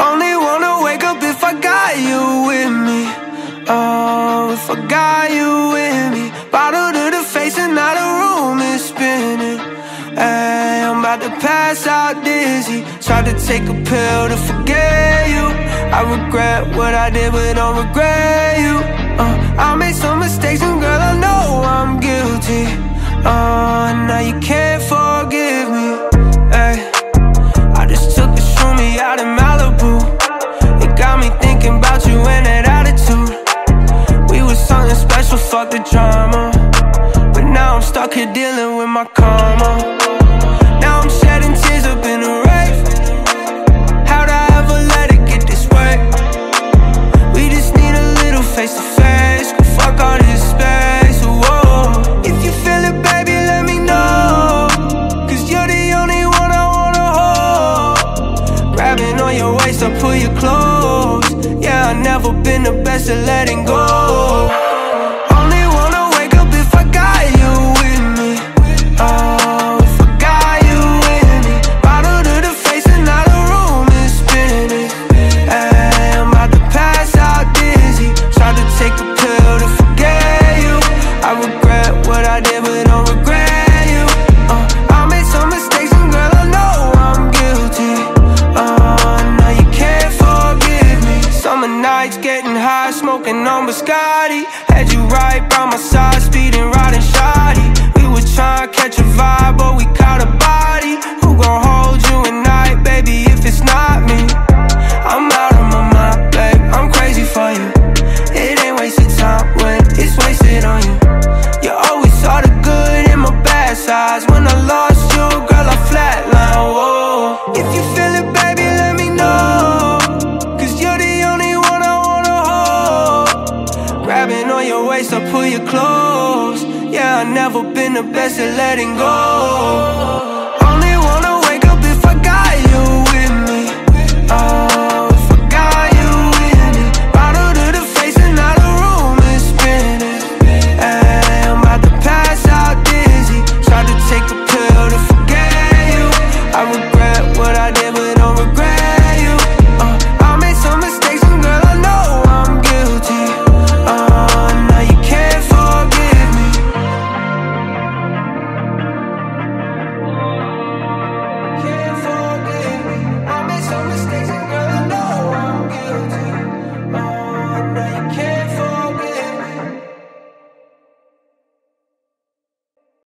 Only wanna wake up if I got you with me. Oh, if I got you with me. Bottle to the face and now the room is spinning. Ay, I'm about to pass out dizzy. Tried to take a pill to forget you. I regret what I did, but don't regret you. I made some mistakes and girl, I know I'm guilty. Now you can't forgive me. Ay, I just took a shroomy out in Malibu. It got me thinking about you and that attitude. We was something special, fuck the drama. But now I'm stuck here dealing with my karma. Now I'm shedding tears up in a wraith. How'd I ever let it get this way? We just need a little face to face. Fuck all this space, whoa. If you feel it, baby, let me know. Cause you're the only one I wanna hold. Grabbing on your waist, I pull you close. Yeah, I've never been the best at letting go. Only wanna wake up if I got you with me. Oh, if I got you with me. Bottle to the face and now the room is spinning. Ay, I'm about to pass out dizzy. Tried to take a pill to forget you. I regret what I did, but don't regret you. I made some mistakes and girl, I know I'm guilty. Now you can't forgive me. Summer nights getting high, smoking on biscotti. Had you right by my side, speeding, riding shoddy. We were trying to catch a vibe, but we caught a body. Who gon' hold you at night, baby, if it's not me? I'm out of my mind, babe, I'm crazy for you. It ain't wasted time when it's wasted on you. You always saw the good in my bad sides. When I lost you, girl, I flatline, whoa. If you feel it, baby, let me know. Cause you're the only one I wanna hold. Grabbing on your waist, I pull you close. Yeah, I've never been the best at letting go.